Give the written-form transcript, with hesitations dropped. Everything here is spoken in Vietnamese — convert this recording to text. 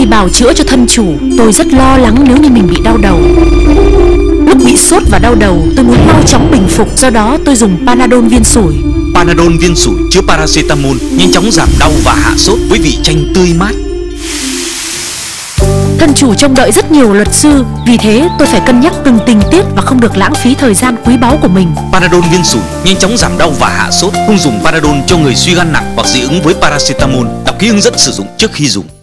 bào chữa cho thân chủ, tôi rất lo lắng nếu như mình bị đau đầu. Lúc bị sốt và đau đầu, tôi muốn mau chóng bình phục, do đó tôi dùng Panadol viên sủi. Panadol viên sủi chứa paracetamol, nhanh chóng giảm đau và hạ sốt với vị chanh tươi mát. Thân chủ trông đợi rất nhiều luật sư, vì thế tôi phải cân nhắc từng tình tiết và không được lãng phí thời gian quý báu của mình. Panadol viên sủi nhanh chóng giảm đau và hạ sốt. Không dùng Panadol cho người suy gan nặng hoặc dị ứng với paracetamol. Đọc kỹ hướng dẫn sử dụng trước khi dùng.